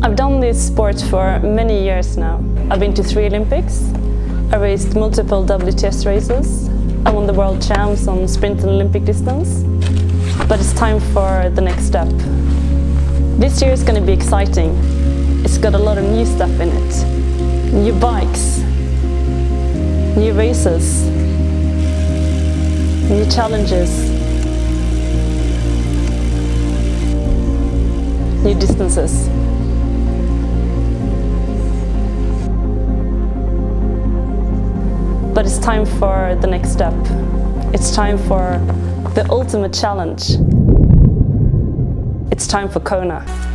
I've done this sport for many years now. I've been to 3 Olympics. I raced multiple WTS races. I won the world champs on sprint and Olympic distance. But it's time for the next step. This year is going to be exciting. It's got a lot of new stuff in it. New bikes, new races, new challenges, new distances. But it's time for the next step. It's time for the ultimate challenge. It's time for Kona.